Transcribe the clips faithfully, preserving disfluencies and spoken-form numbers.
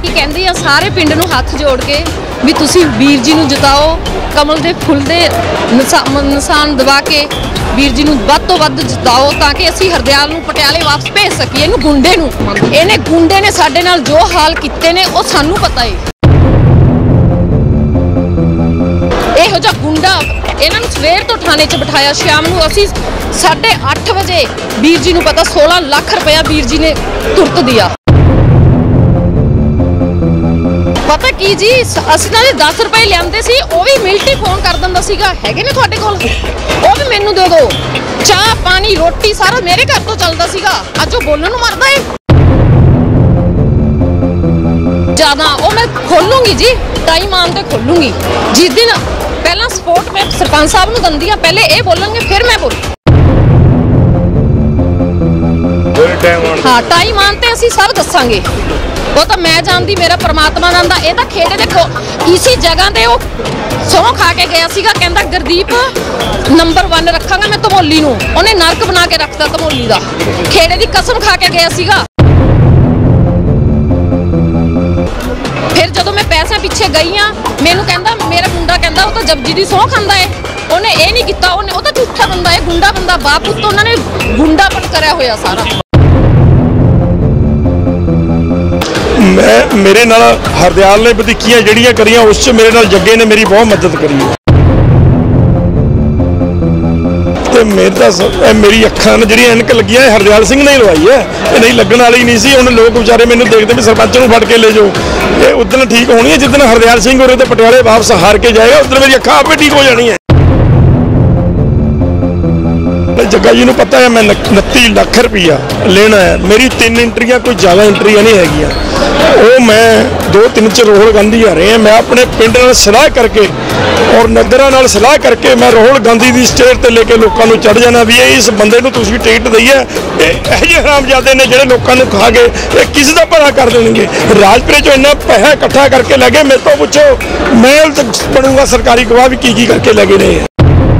कहंदी आ सारे पिंड नूं हथ जोड़ के भी तुसीं वीर जी नूं जिताओ, कमल दे फुल दे निशान दबा के वीर जी नूं वध तों वध जिताओ ताकि असीं हरदयाल नूं पटियाले वापस भेज सकीए। इहनूं गुंडे नूं इहने गुंडे ने साडे नाल जो हाल कीते ने वो सानूं पता है। इहो जिहा गुंडा इन्हां नूं सवेर तो थाने च बिठाया, शाम नूं असीं साढ़े अठ बजे वीर जी नूं पता सोलह लाख रुपया वीर जी ने तुरत दिया। पता की जी असीं नां दस रुपए लिआंदे सी, वो भी मिलटी फोन कर दिंदा सीगा, हैगे ने तुहाडे कोल वो भी मैनूं दे दो। चाह पानी रोटी सारा मेरे घर तो चलदा सीगा, अज वो बोलण नूं मरदा है। ज्यादा वो मैं खोलूंगी जी, टाइम आन ते खोलूंगी। जिस दिन पहला सपोर्ट मैं सरपंच साहब नूं दंदी हां, पहले ये बोलेंगे फिर मैं बोलूं। हाँ टाइम आन ते असीं सब दसांगे, वो तो मैं जानती, मेरा परमात्मा जानता। ये तो खेड़े देखो इसी जगह ते वो सौं खा के गया सीगा, कहंदा गुरदीप नंबर वन रखांगा मैं धमोली नूं, उन्हें नरक बना के रखता धमोली दा, खेड़े दी कसम खा के गया सीगा। फिर जदों मैं पैसे पिछे गई हाँ, मैनूं कहंदा मेरा मुंडा कहंदा वो तो जपजी दी सौं खांदा है, उन्हें ये नहीं किया, उन्हें वो तो झूठा बंदा है, गुंडा बंदा, बाप पुत्त उन्होंने गुंडापन करिया होया सारा। मैं मेरे नाल हरदयाल ने वधीकियां जिहड़ियां करियां उस च मेरे नाल जग्गे ने मेरी बहुत मदद करी है। ते मेरे तां मेरी अखां ने जिहड़ी ऐनक लगी है हरदयाल सिंह ने लवाई है, ये नहीं लगन वाली नहीं सी। हुण लोग बेचारे मैनूं देखदे भी सरपंच नूं फड़ के ले जाओ, ये उदन ठीक होनी है जिदन हरदयाल सिंह उरे ते पटियाले वापस हार के जाएगा, उदन मेरी अखां आपे ठीक हो जानी है। जग्गा जी नूं पता है मैं उनतीस लाख रुपया लेना है, मेरी तीन एंट्रियां कोई ज़्यादा एंट्रियां नहीं हैगियां, वो मैं दो तीन च राहुल गांधी आ रहे हैं। मैं अपने पिंड नाल सलाह करके और नगरां नाल सलाह करके मैं राहुल गांधी की स्टेज ते लेके लोगों को चढ़ जाना भी इस बंदे नूं तुसीं टिकट दई है, इहो जिहे हरामजादे ने जिहड़े लोगों नूं खा गए, ये किस दा भला कर देणगे। राजपुरे चों इन्ना पैसा इकट्ठा करके ले गए, मेरे तो पुछो मैं बनूंगा सरकारी गवाह भी की की करके ले गए ने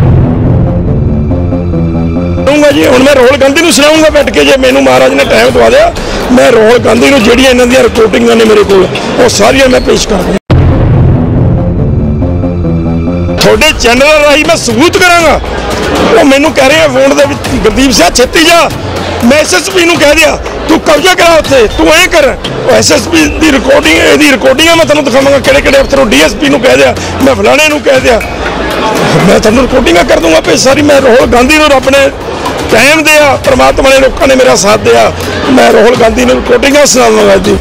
जी। हुण मैं राहुल गांधी नूं सुनाऊंगा बैठ के, जे मैनूं महाराज ने टाइम दवा दिया, मैं राहुल गांधी नूं जिहड़ियां इन्हां दीयां रिपोर्टिंगां ने मेरे कोल वो सारियां मैं पेश कर दूँ। थोड़े चैनल राही मैं सबूत करांगा। वो मैनूं कह रहे हैं फोन दे विच गुरदीप सिंह छेती जा, मैं एस एस पी नूं कह दिया तू कब्जा करा उत्थे, तू ऐ कर। एस एस पी की रिकॉर्डिंग इहदी रिकॉर्डिंगां मैं तुहानूं दिखावांगा, किहड़े किहड़े अफसर डी एस पी नूं कह दिया, मैं फलाणे नूं कह दिया, मैं तुहानूं रिकॉर्डिंगां कर दूंगा पे सारी। मैं राहुल गांधी नूं रब ने टाइम दिया, परमात्मा ने लोगों ने मेरा साथ दिया, मैं राहुल गांधी ने रिकॉर्डिंगां सुनावांगा जी।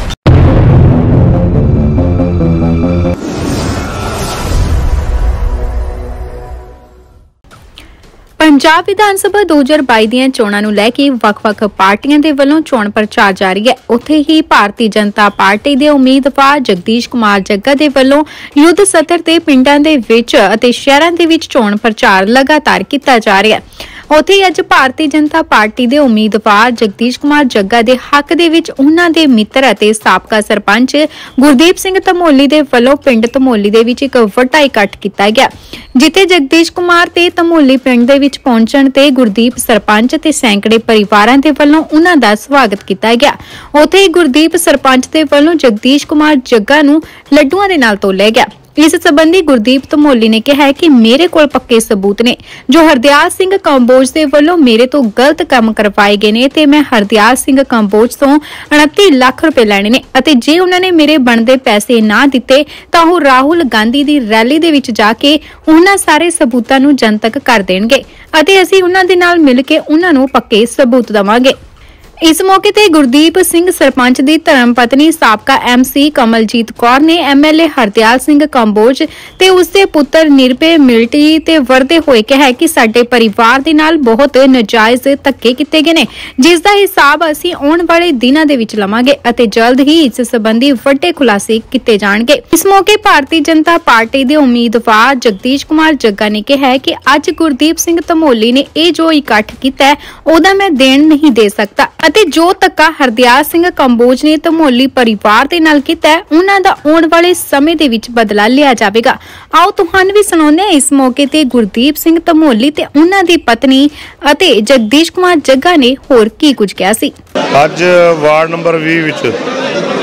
पंजाब विधान सभा दो हज़ार बाई ਦੀਆਂ ਚੋਣਾਂ ਨੂੰ ਲੈ ਕੇ ਵੱਖ-ਵੱਖ ਪਾਰਟੀਆਂ ਦੇ ਵੱਲੋਂ ਚੋਣ ਪ੍ਰਚਾਰ ਜਾਰੀ ਹੈ। ਉੱਥੇ ਹੀ ਭਾਰਤੀ ਜਨਤਾ ਪਾਰਟੀ ਦੇ ਉਮੀਦਵਾਰ ਜਗਦੀਸ਼ ਕੁਮਾਰ ਜੱਗਾ ਦੇ ਵੱਲੋਂ ਯੁੱਧ ਸਤਰ ਤੇ ਪਿੰਡਾਂ ਦੇ ਵਿੱਚ ਅਤੇ ਸ਼ਹਿਰਾਂ ਦੇ ਵਿੱਚ ਚੋਣ ਪ੍ਰਚਾਰ ਲਗਾਤਾਰ ਕੀਤਾ ਜਾ ਰਿਹਾ ਹੈ। ਉੱਥੇ ਹੀ ਅੱਜ ਭਾਰਤੀ ਜਨਤਾ ਪਾਰਟੀ ਦੇ ਉਮੀਦਵਾਰ ਜਗਦੀਸ਼ ਕੁਮਾਰ ਜੱਗਾ ਦੇ ਹੱਕ ਦੇ ਵਿੱਚ ਉਹਨਾਂ ਦੇ ਮਿੱਤਰ ਅਤੇ ਸਾਬਕਾ ਸਰਪੰਚ ਗੁਰਦੀਪ ਸਿੰਘ ਧਮੋਲੀ ਦੇ ਵੱਲੋਂ ਪਿੰਡ ਧਮੋਲੀ ਦੇ ਵਿੱਚ ਇੱਕ ਵੱਡਾ ਇਕੱਠ ਕੀਤਾ ਗਿਆ, ਜਿੱਥੇ ਜਗਦੀਸ਼ ਕੁਮਾਰ ਤੇ ਧਮੋਲੀ ਪਿੰਡ ਦੇ ਵਿੱਚ ਪਹੁੰਚਣ ਤੇ ਗੁਰਦੀਪ ਸਰਪੰਚ ਤੇ ਸੈਂਕੜੇ ਪਰਿਵਾਰਾਂ ਦੇ ਵੱਲੋਂ ਉਹਨਾਂ ਦਾ ਸਵਾਗਤ ਕੀਤਾ ਗਿਆ। ਉੱਥੇ ਹੀ ਗੁਰਦੀਪ ਸਰਪੰਚ ਦੇ ਵੱਲੋਂ ਜਗਦੀਸ਼ ਕੁਮਾਰ ਜੱਗਾ ਨੂੰ ਲੱਡੂਆਂ ਦੇ ਨਾਲ ਤੋਲਿਆ ਗਿਆ। इस संबंधी गुरदीप धमोली ने कहा है कि मेरे कोल पक्के सबूत ने जो हरदयाल सिंह कंबोज दे वल्लों मेरे तो गलत काम करवाए गए ने ते मैं हरदयाल सिंह कंबोज तो उनतीस लाख रुपए लैणे ने अते जे उन्होंने मेरे बनदे पैसे ना दिते तां ओह राहुल गांधी दी रैली दे विच जाके उन्हां सारे सबूतां नूं जनतक कर देणगे अते असीं उन्हां दे नाल मिल के उन्हां नूं पक्के सबूत देवांगे। इस मौके ते गुरदीप सिंह सरपंच दी धर्म पत्नी साबका एम सी कमलजीत कौर ने M L A Hardyal Singh Kamboj ते उसदे पुत्र निर्भय मिलटी ते वरदे होए कहा कि साडे परिवार दे नाल बहुत नजायज धक्के कीते गए ने जिस दा हिसाब असीं आउण वाले दिनां दे विच लवांगे अते जल्द ही इस संबंधी वड्डे खुलासे कीते जाणगे। इस मौके भारतीय जनता पार्टी दे उम्मीदवार जगदीश कुमार जग्गा ने कहा कि अज गुरदीप सिंह धमोली ने यह जो इकट्ठ कीता है ओहदा मैं देण नहीं दे सकता ਅਤੇ ਜੋ ਧੱਕਾ ਹਰਦਿਆਲ ਸਿੰਘ ਕੰਬੋਜ ਨੇ ਧਮੋਲੀ ਪਰਿਵਾਰ ਦੇ ਨਾਲ ਕੀਤਾ ਹੈ ਉਹਨਾਂ ਦਾ ਆਉਣ ਵਾਲੇ ਸਮੇਂ ਦੇ ਵਿੱਚ ਬਦਲਾ ਲਿਆ ਜਾਵੇਗਾ। ਆਓ ਤੁਹਾਨੂੰ ਵੀ ਸੁਣਾਉਂਦੇ ਹਾਂ ਇਸ ਮੌਕੇ ਤੇ ਗੁਰਦੀਪ ਸਿੰਘ ਧਮੋਲੀ ਤੇ ਉਹਨਾਂ ਦੀ ਪਤਨੀ ਅਤੇ ਜਗਦੀਸ਼ ਕੁਮਾਰ ਜੱਗਾ ਨੇ ਹੋਰ ਕੀ ਕੁਝ ਕਿਹਾ ਸੀ। ਅੱਜ ਵਾਰਡ ਨੰਬਰ ਵੀਹ ਵਿੱਚ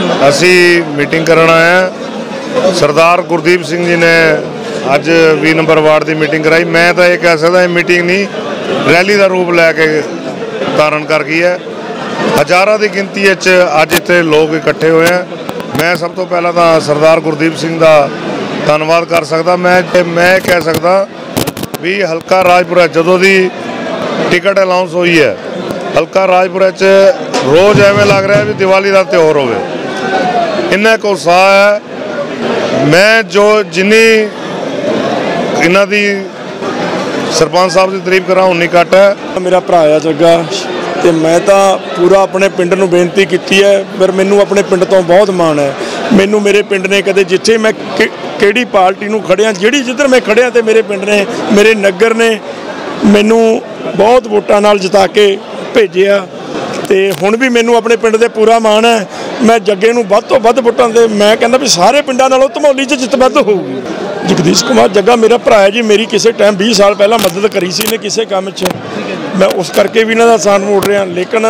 ਅਸੀਂ ਮੀਟਿੰਗ ਕਰਨ ਆਏ ਹਾਂ। ਸਰਦਾਰ ਗੁਰਦੀਪ ਸਿੰਘ ਜੀ ਨੇ ਅੱਜ ਵੀਹ ਨੰਬਰ ਵਾਰਡ ਦੀ ਮੀਟਿੰਗ ਕਰਾਈ। ਮੈਂ ਤਾਂ ਇਹ ਕਹਿ ਸਕਦਾ ਇਹ ਮੀਟਿੰਗ ਨਹੀਂ ਰੈਲੀ ਦਾ ਰੂਪ ਲੈ ਕੇ ਧਾਰਨ ਕਰ ਗਈ ਹੈ। ਹਜ਼ਾਰਾਂ ਦੀ ਗਿਣਤੀ ਵਿੱਚ ਅੱਜ ਇੱਥੇ ਲੋਕ ਇਕੱਠੇ ਹੋਏ ਆ। ਮੈਂ ਸਭ ਤੋਂ ਪਹਿਲਾਂ ਤਾਂ ਸਰਦਾਰ ਗੁਰਦੀਪ ਸਿੰਘ ਦਾ ਧੰਨਵਾਦ ਕਰ ਸਕਦਾ। ਮੈਂ ਮੈਂ ਕਹਿ ਸਕਦਾ ਵੀ ਹਲਕਾ ਰਾਜਪੁਰਾ ਜਦੋਂ ਦੀ ਟਿਕਟ ਅਨਾਉਂਸ ਹੋਈ ਹੈ, ਹਲਕਾ ਰਾਜਪੁਰਾ 'ਚ ਰੋਜ਼ ਐਵੇਂ ਲੱਗ ਰਿਹਾ ਵੀ ਦੀਵਾਲੀ ਦਾ ਤਿਉਹਾਰ ਹੋਵੇ, ਇੰਨਾ ਕੁ ਉਤਸ਼ਾਹ ਹੈ। ਮੈਂ ਜੋ ਜਿੰਨੀ ਇਹਨਾਂ ਦੀ ਸਰਪੰਚ ਸਾਹਿਬ ਦੀ ਤਾਰੀਫ ਕਰਾਂ ਉਨੀ ਘੱਟ ਹੈ। ਮੇਰਾ ਭਰਾ ਆ ਜੱਗਾ ਤੇ ਮੈਂ ਤਾਂ ਪੂਰਾ ਆਪਣੇ ਪਿੰਡ ਨੂੰ ਬੇਨਤੀ ਕੀਤੀ ਹੈ, ਪਰ ਮੈਨੂੰ ਆਪਣੇ ਪਿੰਡ ਤੋਂ ਬਹੁਤ ਮਾਣ ਹੈ। ਮੈਨੂੰ ਮੇਰੇ ਪਿੰਡ ਨੇ ਕਦੇ ਜਿੱਥੇ ਮੈਂ ਕਿਹੜੀ ਪਾਰਟੀ ਨੂੰ ਖੜਿਆ, ਜਿਹੜੀ ਜਿੱਧਰ ਮੈਂ ਖੜਿਆ ਤੇ ਮੇਰੇ ਪਿੰਡ ਨੇ, ਮੇਰੇ ਨਗਰ ਨੇ ਮੈਨੂੰ ਬਹੁਤ ਵੋਟਾਂ ਨਾਲ ਜਿਤਾ ਕੇ ਭੇਜਿਆ ਤੇ ਹੁਣ ਵੀ ਮੈਨੂੰ ਆਪਣੇ ਪਿੰਡ ਦੇ ਪੂਰਾ ਮਾਣ ਹੈ। ਮੈਂ ਜੱਗੇ ਨੂੰ ਵੱਧ ਤੋਂ ਵੱਧ ਵੋਟਾਂ ਦੇ ਮੈਂ ਕਹਿੰਦਾ ਵੀ ਸਾਰੇ ਪਿੰਡਾਂ ਨਾਲੋਂ ਧਮੌਲੀ 'ਚ ਜਿੱਤ ਵੱਧ ਹੋਊਗੀ। ਜਗਦੀਸ਼ ਕੁਮਾਰ ਜੱਗਾ ਮੇਰਾ ਭਰਾ ਹੈ ਜੀ। ਮੇਰੀ ਕਿਸੇ ਟਾਈਮ ਵੀਹ ਸਾਲ ਪਹਿਲਾਂ ਮਦਦ ਕਰੀ ਸੀ ਇਹਨੇ ਕਿਸੇ ਕੰਮ 'ਚ, ਮੈਂ ਉਸ ਕਰਕੇ ਵੀ ਇਹਨਾਂ ਦਾ ਸਾਥ ਮੋੜ ਰਿਹਾ। ਲੇਕਿਨ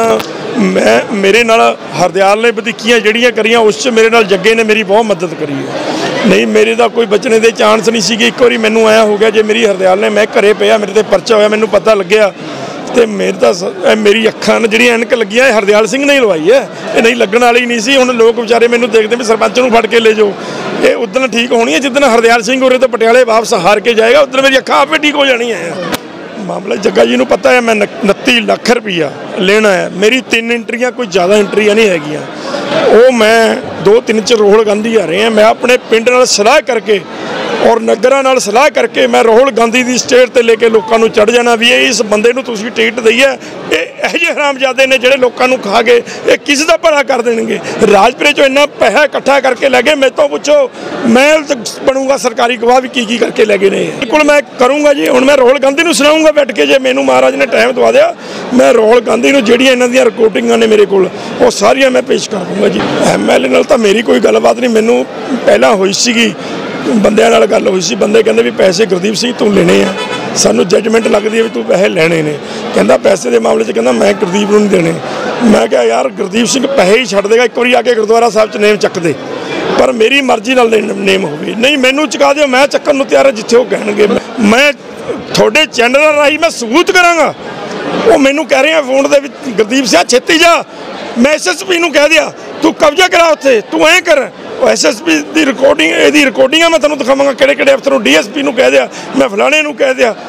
ਮੈਂ ਮੇਰੇ ਨਾਲ ਹਰਦਿਆਲ ਨੇ ਵਧੀਕੀਆਂ ਜਿਹੜੀਆਂ ਕਰੀਆਂ ਉਸ 'ਚ ਮੇਰੇ ਨਾਲ ਜੱਗੇ ਨੇ ਮੇਰੀ ਬਹੁਤ ਮਦਦ ਕਰੀ ਹੈ। ਨਹੀਂ ਮੇਰੇ ਦਾ ਕੋਈ ਬਚਣੇ ਦੇ ਚਾਂਸ ਨਹੀਂ ਸੀਗੇ। ਇੱਕ ਵਾਰੀ ਮੈਨੂੰ ਆਇਆ ਹੋ ਗਿਆ ਜੇ ਮੇਰੀ ਹਰਦਿਆਲ ਨੇ, ਮੈਂ ਘਰੇ ਪਿਆ ਮੇਰੇ ਤੇ ਪਰਚਾ ਹੋਇਆ, ਮੈਨੂੰ ਪਤਾ ਲੱਗਿਆ ਤੇ ਮੇਰੇ ਤਾਂ ਮੇਰੀ ਅੱਖਾਂ ਨੇ ਜਿਹੜੀਆਂ ਐਨਕ ਲੱਗੀਆਂ ਇਹ ਹਰਦਿਆਲ ਸਿੰਘ ਨੇ ਹੀ ਲਵਾਈ ਹੈ, ਇਹ ਨਹੀਂ ਲੱਗਣ ਵਾਲੀ ਨਹੀਂ ਸੀ। ਹੁਣ ਲੋਕ ਵਿਚਾਰੇ ਮੈਨੂੰ ਦੇਖਦੇ ਵੀ ਸਰਪੰਚ ਨੂੰ ਫੜ ਕੇ ਲੈ ਜਾਓ। ਇਹ ਉਦੋਂ ਠੀਕ ਹੋਣੀ ਹੈ ਜਿੱਦਣ ਹਰਦਿਆਲ ਸਿੰਘ ਉਰੇ ਤੋਂ ਪਟਿਆਲੇ ਵਾਪਸ ਹਾਰ ਕੇ ਜਾਏਗਾ, ਉਦੋਂ ਮੇਰੀ ਅੱਖਾਂ ਆਪੇ ਠੀਕ ਹੋ ਜਾਣੀਆਂ ਹੈ। ਮਾਮਲਾ ਜੱਗਾ ਜੀ ਨੂੰ ਪਤਾ ਹੈ ਮੈਂ ਉਨੱਤੀ ਲੱਖ ਰੁਪਈਆ ਲੈਣਾ ਹੈ। ਮੇਰੀ ਤਿੰਨ ਐਂਟਰੀਆਂ ਕੋਈ ਜ਼ਿਆਦਾ ਐਂਟਰੀਆਂ ਨਹੀਂ ਹੈਗੀਆਂ, ਉਹ ਮੈਂ ਦੋ ਤਿੰਨ ਚ ਰੋਹਲ ਗਾਂਧੀ ਆ ਰਹੇ ਹਾਂ। ਮੈਂ ਆਪਣੇ ਪਿੰਡ ਨਾਲ ਸਲਾਹ ਕਰਕੇ ਔਰ ਨਗਰਾਂ ਨਾਲ ਸਲਾਹ ਕਰਕੇ ਮੈਂ ਰਾਹੁਲ ਗਾਂਧੀ ਦੀ ਸਟੇਜ ਤੇ ਲੈ ਕੇ ਲੋਕਾਂ ਨੂੰ ਚੜ੍ਹ ਜਾਣਾ ਵੀ ਇਹ ਇਸ ਬੰਦੇ ਨੂੰ ਤੁਸੀਂ ਟਿਕਟ ਦਈ ਹੈ। ਇਹ ਇਹੋ ਜਿਹੇ ਹਰਾਮਜ਼ਾਦੇ ਨੇ ਜਿਹੜੇ ਲੋਕਾਂ ਨੂੰ ਖਾ ਗਏ, ਇਹ ਕਿਸ ਦਾ ਭਲਾ ਕਰ ਦੇਣਗੇ। ਰਾਜਪੁਰੇ 'ਚੋਂ ਇੰਨਾ ਪੈਸਾ ਇਕੱਠਾ ਕਰਕੇ ਲੈ ਗਏ, ਮੇਰੇ ਤੋਂ ਪੁੱਛੋ ਮੈਂ ਬਣੂੰਗਾ ਸਰਕਾਰੀ ਗਵਾਹ ਵੀ ਕੀ ਕੀ ਕਰਕੇ ਲੈ ਗਏ ਨੇ। ਬਿਲਕੁਲ ਮੈਂ ਕਰੂੰਗਾ ਜੀ। ਹੁਣ ਮੈਂ ਰਾਹੁਲ ਗਾਂਧੀ ਨੂੰ ਸੁਣਾਊਂਗਾ ਬੈਠ ਕੇ, ਜੇ ਮੈਨੂੰ ਮਹਾਰਾਜ ਨੇ ਟਾਈਮ ਦਵਾ ਦਿਆ ਮੈਂ ਰਾਹੁਲ ਗਾਂਧੀ ਨੂੰ ਜਿਹੜੀਆਂ ਇਹਨਾਂ ਦੀਆਂ ਰਿਕਾਰਡਿੰਗਾਂ ਨੇ ਮੇਰੇ ਕੋਲ ਉਹ ਸਾਰੀਆਂ ਮੈਂ ਪੇਸ਼ ਕਰ ਦੂੰਗਾ ਜੀ। ਐਮ ਐਲ ਏ ਨਾਲ ਤਾਂ ਮੇਰੀ ਕੋਈ ਗੱਲਬਾਤ ਨਹੀਂ, ਮੈਨੂੰ ਪਹਿਲਾਂ ਹੋਈ ਸੀਗੀ, ਬੰਦਿਆਂ ਨਾਲ ਗੱਲ ਹੋਈ ਸੀ। ਬੰਦੇ ਕਹਿੰਦੇ ਵੀ ਪੈਸੇ ਗੁਰਦੀਪ ਸਿੰਘ ਤੂੰ ਲੈਣੇ ਆ, ਸਾਨੂੰ ਜੱਜਮੈਂਟ ਲੱਗਦੀ ਹੈ ਵੀ ਤੂੰ ਪੈਸੇ ਲੈਣੇ ਨੇ। ਕਹਿੰਦਾ ਪੈਸੇ ਦੇ ਮਾਮਲੇ 'ਚ ਕਹਿੰਦਾ ਮੈਂ ਗੁਰਦੀਪ ਨੂੰ ਨਹੀਂ ਦੇਣੇ। ਮੈਂ ਕਿਹਾ ਯਾਰ ਗੁਰਦੀਪ ਸਿੰਘ ਪੈਸੇ ਹੀ ਛੱਡ ਦੇਗਾ, ਇੱਕ ਵਾਰੀ ਆ ਕੇ ਗੁਰਦੁਆਰਾ ਸਾਹਿਬ 'ਚ ਨੇਮ ਚੱਕ ਦੇ, ਪਰ ਮੇਰੀ ਮਰਜ਼ੀ ਨਾਲ ਨੇਮ ਹੋਵੇ। ਨਹੀਂ ਮੈਨੂੰ ਚੁਕਾ ਦਿਓ, ਮੈਂ ਚੱਕਣ ਨੂੰ ਤਿਆਰ ਹਾਂ ਜਿੱਥੇ ਉਹ ਕਹਿਣਗੇ। ਮੈਂ ਤੁਹਾਡੇ ਚੈਨਲ ਰਾਹੀਂ ਮੈਂ ਸਬੂਤ ਕਰਾਂਗਾ। ਉਹ ਮੈਨੂੰ ਕਹਿ ਰਹੇ ਆ ਫੋਨ ਦੇ ਵਿੱਚ ਗੁਰਦੀਪ ਸਿੰਘ ਛੇਤੀ ਜਾ, ਮੈਂ ਐਸ ਐਸ ਪੀ ਨੂੰ ਕਹਿ ਦਿਆ ਤੂੰ ਕਬਜ਼ਾ ਕਰਾ ਉੱਥੇ, ਤੂੰ ਐਂ ਕਰ। ਐਸ ਐਸ ਪੀ ਦੀ ਰਿਕਾਰਡਿੰਗ ਇਹਦੀ ਰਿਕਾਰਡਿੰਗਾਂ ਮੈਂ ਤੁਹਾਨੂੰ ਦਿਖਾਵਾਂਗਾ, ਕਿਹੜੇ ਕਿਹੜੇ ਅਫਸਰ ਨੂੰ, ਡੀ ਐਸ ਪੀ ਨੂੰ ਕਹਿ ਦਿਆ, ਮੈਂ ਫਲਾਣੇ ਨੂੰ ਕਹਿ ਦਿਆ,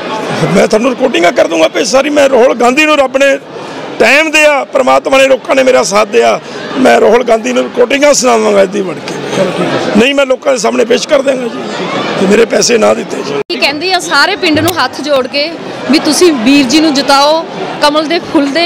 ਮੈਂ ਤੁਹਾਨੂੰ ਰਿਕਾਰਡਿੰਗਾਂ ਕਰ ਦੂੰਗਾ ਪੇ ਸਾਰੀ। ਮੈਂ ਰਾਹੁਲ ਗਾਂਧੀ ਨੂੰ ਰੱਬ ਨੇ ਟਾਈਮ ਦਿਆ, ਪ੍ਰਮਾਤਮਾ ਨੇ ਲੋਕਾਂ ਨੇ ਮੇਰਾ ਸਾਥ ਦਿਆ, ਮੈਂ ਰਾਹੁਲ ਗਾਂਧੀ ਨੂੰ ਰਿਕਾਰਡਿੰਗਾਂ ਸੁਣਾਵਾਂਗਾ ਇੱਦੀ ਬਣ ਕੇ। ਨਹੀਂ ਮੈਂ ਲੋਕਾਂ ਦੇ ਸਾਹਮਣੇ ਪੇਸ਼ ਕਰ ਦਿਆਂਗਾ ਜੀ ਤੇ ਮੇਰੇ ਪੈਸੇ ਨਾ ਦਿੱਤੇ ਜੀ। ਕਹਿੰਦੇ ਆ ਸਾਰੇ ਪਿੰਡ ਨੂੰ ਹੱਥ ਜੋੜ ਕੇ ਵੀ ਤੁਸੀਂ ਵੀਰ ਜੀ ਨੂੰ ਜਿਤਾਓ, ਕਮਲ ਦੇ ਫੁੱਲ ਦੇ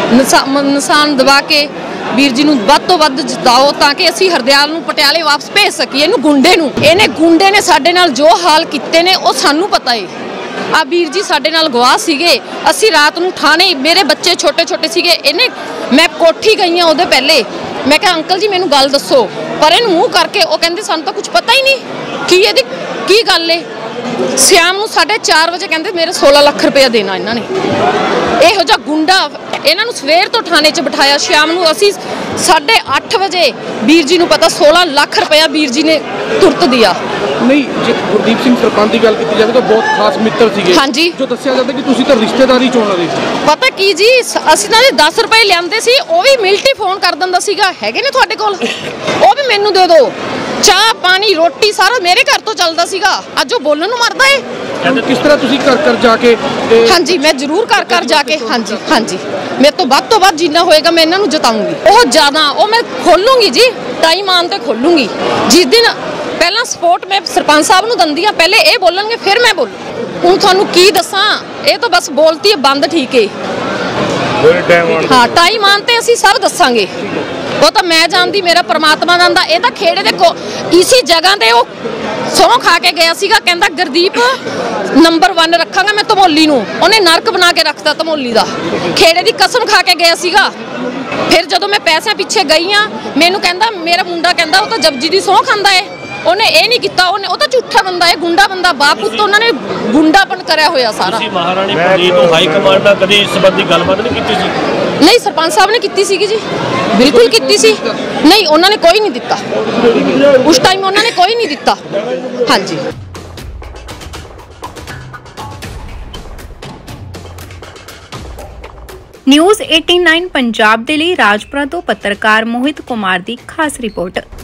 ਨਿਸ਼ਾਨ ਦਬਾ ਕੇ ਵੀਰ ਜੀ ਨੂੰ ਵੱਧ ਤੋਂ ਵੱਧ ਜਿਤਾਓ ਤਾਂ ਕਿ ਅਸੀਂ ਹਰਦਿਆਲ ਨੂੰ ਪਟਿਆਲੇ ਵਾਪਸ ਭੇਜ ਸਕੀਏ। ਇਹਨੂੰ ਗੁੰਡੇ ਨੂੰ, ਇਹਨੇ ਗੁੰਡੇ ਨੇ ਸਾਡੇ ਨਾਲ ਜੋ ਹਾਲ ਕੀਤੇ ਨੇ ਉਹ ਸਾਨੂੰ ਪਤਾ ਏ। ਆ ਵੀਰ ਜੀ ਸਾਡੇ ਨਾਲ ਗਵਾਹ ਸੀਗੇ। ਅਸੀਂ ਰਾਤ ਨੂੰ ਥਾਣੇ, ਮੇਰੇ ਬੱਚੇ ਛੋਟੇ ਛੋਟੇ ਸੀਗੇ, ਇਹਨੇ ਮੈਂ ਕੋਠੀ ਗਈ ਹਾਂ ਉਹਦੇ ਪਹਿਲੇ, ਮੈਂ ਕਿਹਾ ਅੰਕਲ ਜੀ ਮੈਨੂੰ ਗੱਲ ਦੱਸੋ, ਪਰ ਇਹਨੂੰ ਮੂੰਹ ਕਰਕੇ ਉਹ ਕਹਿੰਦੇ ਸਾਨੂੰ ਤਾਂ ਕੁਝ ਪਤਾ ਹੀ ਨਹੀਂ ਕੀ ਇਹਦੀ ਕੀ ਗੱਲ ਏ। ਸ਼ਾਮ ਨੂੰ ਸਾਢੇ ਚਾਰ ਵਜੇ ਕਹਿੰਦੇ ਮੇਰੇ ਸੋਲਾਂ ਲੱਖ ਰੁਪਇਆ ਦੇਣਾ ਇਹਨਾਂ ਨੇ। ਇਹੋ ਜਿਹਾ ਗੁੰਡਾ ਇਹਨਾਂ ਨੂੰ ਸਵੇਰ ਤੋਂ ਥਾਣੇ 'ਚ ਬਿਠਾਇਆ। ਸ਼ਾਮ ਨੂੰ ਅਸੀਂ ਸਾਢੇ ਅੱਠ ਵਜੇ ਵੀਰ ਜੀ ਨੂੰ ਪਤਾ ਸੋਲਾਂ ਲੱਖ ਰੁਪਇਆ ਵੀਰ ਜੀ ਨੇ ਤੁਰਤ ਦਿਆ। ਨਹੀਂ ਜੇ ਗੁਰਦੀਪ ਸਿੰਘ ਸਰਪੰਚ ਦੀ ਗੱਲ ਕੀਤੀ ਜਾਵੇ ਤਾਂ ਬਹੁਤ ਖਾਸ ਮਿੱਤਰ ਸੀਗੇ। ਹਾਂਜੀ, ਜੋ ਦੱਸਿਆ ਜਾਂਦਾ ਕਿ ਤੁਸੀਂ ਤਾਂ ਰਿਸ਼ਤੇਦਾਰੀ ਚੋਣ ਵਾਲੇ ਸੀ। ਪਤਾ ਕੀ ਜੀ, ਅਸੀਂ ਤਾਂ ਦਸ ਰੁਪਏ ਲਿਆਂਦੇ ਸੀ, ਉਹ ਵੀ ਮਿਲਟੀ ਫੋਨ ਕਰ ਦਿੰਦਾ ਸੀਗਾ, ਹੈਗੇ ਨੇ ਤੁਹਾਡੇ ਕੋਲ, ਉਹ ਵੀ ਮੈਨੂੰ ਦੇ ਦਿਓ। ਚਾਹ ਪਾਣੀ ਰੋਟੀ ਸਾਰਾ ਮੇਰੇ ਘਰ ਤੋਂ ਚੱਲਦਾ ਸੀਗਾ। ਅੱਜ ਉਹ ਬੋਲਣ ਨੂੰ ਮਰਦਾ ਏ। ਕਿਸ ਤਰ੍ਹਾਂ ਤੁਸੀਂ ਘਰ ਘਰ ਜਾ ਕੇ? ਹਾਂਜੀ ਮੈਂ ਜ਼ਰੂਰ ਘਰ ਘਰ ਜਾ ਕੇ, ਹਾਂਜੀ ਹਾਂਜੀ ਮੇਰੇ ਤੋਂ ਵੱਧ ਤੋਂ ਵੱਧ ਜਿੰਨਾ ਹੋਏਗਾ ਮੈਂ ਇਹਨਾਂ ਨੂੰ ਜਿਤਾਉਂਗੀ। ਉਹ ਜ਼ਿਆਦਾ ਉਹ ਮੈਂ ਖੋਲੂੰਗੀ ਜੀ, ਟਾਈਮ ਆਉਣ ਤੇ ਖੋਲੂੰਗੀ। ਜਿਸ ਦਿਨ ਪਹਿਲਾਂ ਸਪੋਰਟ ਮੈਂ ਸਰਪੰਚ ਸਾਹਿਬ ਨੂੰ ਦਿੰਦੀ ਹਾਂ, ਪਹਿਲੇ ਇਹ ਬੋਲਣਗੇ ਫਿਰ ਮੈਂ ਬੋਲੂ। ਹੁਣ ਤੁਹਾਨੂੰ ਕੀ ਦੱਸਾਂ, ਇਹ ਤਾਂ ਬਸ ਬੋਲਤੀ ਹੈ ਬੰਦ, ਠੀਕ ਹੈ। ਹਾਂ ਟਾਈਮ ਆਉਣ ਤੇ ਅਸੀਂ ਸਭ ਦੱਸਾਂਗੇ। ਉਹ ਤਾਂ ਮੈਂ ਜਾਣਦੀ, ਮੇਰਾ ਪਰਮਾਤਮਾ ਜਾਣਦਾ। ਇਹ ਤਾਂ ਖੇੜੇ ਦੇ ਕੋ ਇਸੀ ਜਗ੍ਹਾ ਤੇ ਉਹ ਸਹੁੰ ਖਾ ਕੇ ਗਿਆ ਸੀਗਾ, ਕਹਿੰਦਾ ਗੁਰਦੀਪ ਨੰਬਰ ਇੱਕ ਰੱਖਾਂਗਾ ਮੈਂ ਧਮੋਲੀ ਨੂੰ। ਉਹਨੇ ਨਰਕ ਬਣਾ ਕੇ ਰੱਖਤਾ ਧਮੋਲੀ ਦਾ, ਖੇੜੇ ਦੀ ਕਸਮ ਖਾ ਕੇ ਗਿਆ ਸੀਗਾ। ਫਿਰ ਜਦੋਂ ਮੈਂ ਪੈਸਿਆਂ ਪਿੱਛੇ ਗਈ ਆ, ਮੈਨੂੰ ਕਹਿੰਦਾ ਮੇਰਾ ਮੁੰਡਾ ਕਹਿੰਦਾ ਉਹ ਤਾਂ ਜਪਜੀ ਦੀ ਸਹੁੰ ਖਾਂਦਾ ਏ। ਉਹਨੇ ਇਹ ਨਹੀਂ ਕੀਤਾ, ਉਹਨੇ ਉਹ ਤਾਂ ਝੂਠਾ ਬੰਦਾ ਹੈ, ਗੁੰਡਾ ਬੰਦਾ, ਬਾਪ ਪੁੱਤ ਉਹਨਾਂ ਨੇ ਗੁੰਡਾਪਨ ਕਰਿਆ ਹੋਇਆ ਸਾਰਾ। ਤੁਸੀਂ ਮਹਾਰਾਣੀ ਪ੍ਰਨੀਤ ਨੂੰ ਹਾਈ ਕਮਾਂਡ ਨਾਲ ਕਦੇ ਇਸ ਸੰਬੰਧੀ ਗੱਲਬਾਤ ਨਹੀਂ ਕੀਤੀ ਸੀ? नहीं सरपंच साहब ने की सी जी, बिल्कुल की सी। नहीं उन्होंने कोई नहीं दिता उस टाइम, उन्होंने कोई नहीं दिता। हाँ जी। न्यूज़ नवासी पंजाब दे लई राजपुरा तो पत्रकार मोहित कुमार दी खास रिपोर्ट।